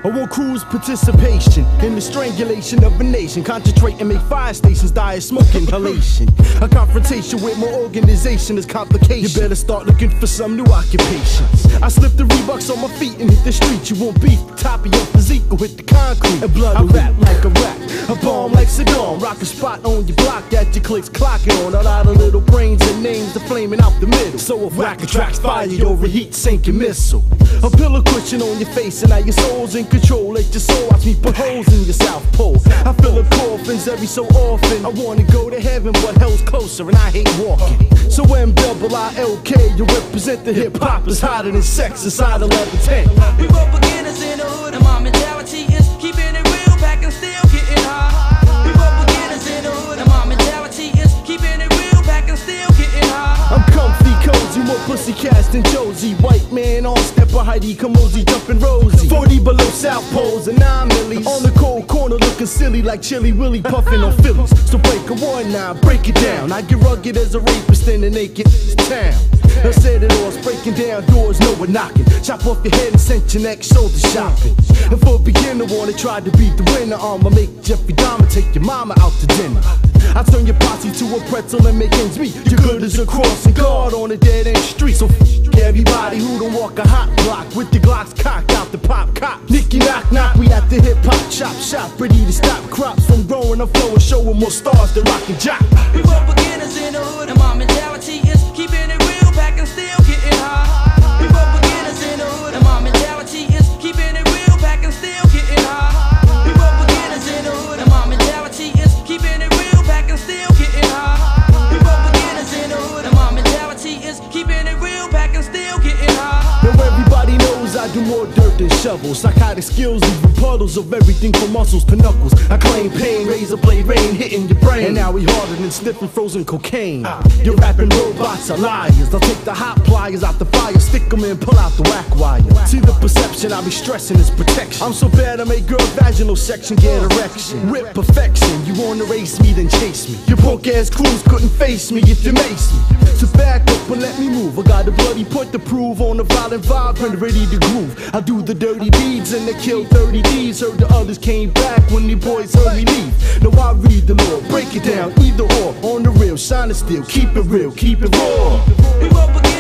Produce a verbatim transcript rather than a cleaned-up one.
I want cruise participation in the strangulation of a nation. Concentrate and make fire stations die of smoke inhalation. A confrontation with my organization is complication. You better start looking for some new occupations. I slip the Reeboks on my feet and hit the street. You want beef, the top of your physique will hit the concrete. And blood, I rap like a rap, a bomb like Saddam. Rock a spot on your block that your clicks clocking on. A lot of little brains and names are flaming out the middle. So if whack attracts fire, you'll reheat, sink your missile. A pillow cushion on your face and now your soul's in control. Let your soul watch me put holes in your South Pole. I fill up coffins every so often. I wanna go to heaven, but hell's closer and I hate walking. So M double I L K, you represent the hip hop is hotter than sex inside eleven ten. We both beginners in the hood, and my mentality is keeping it real, back and still getting high. We both beginners in the hood, and my mentality is keeping it real, back and still getting high. I'm comfy, cozy, more pussy cast than Josie. White man on step of Heidi, Kamosi, jumping Rosie. Forty below South Poles and nine millies. On the cold corner looking silly like Chili Willy puffing on Phillies. So break a one now, break it down. I get rugged as a rapist in the naked town. I said it all, breaking down doors, no one knocking. Chop off your head and send your neck shoulder shopping. And for a beginner, wanna try to beat the winner, I'ma make Jeffrey Dahmer take your mama out to dinner. I turn your posse to a pretzel and make ends meet. You're good as a crossing guard on a dead end street. So f everybody who don't walk a hot block with the Glocks cocked out the pop cop. Nicky knock knock, we at the hip hop chop shop, ready to stop crops from growing up, flowing, showing more stars than rock and jock. We both beginners in the hood, and my mentality is keeping it real, back and still getting high. We both beginners in the hood, and my mentality is keeping it real, back and still getting high. We both beginners in the hood, and my mentality is keeping it real, back and still getting high. We both beginners in the hood, and my mentality is keeping it real, back and still getting high. Now everybody knows I do more dirt than shovels. Psychotic skills leaving puddles of everything from muscles to knuckles. I claim pain, razor blade rain hitting your brain. And now we harder than sniffing frozen cocaine. You're rapping robots are liars. They'll take the hot pliers out the fire, stick them in, pull out the whack wire. See the perception I be stressing is protection. I'm so bad I make girl vaginal section get erection. Rip perfection, you wanna race me then chase me. Your punk ass crews couldn't face me if you mace me. So back up and let me move. I got a bloody point to prove on the violent vibe and ready to groove. I do the dirty deeds and they kill thirty D's. Heard the others came back when the boys heard me leave. Now I read the law, break it down, either or. On the real, shine it still, keep it real, keep it raw. We both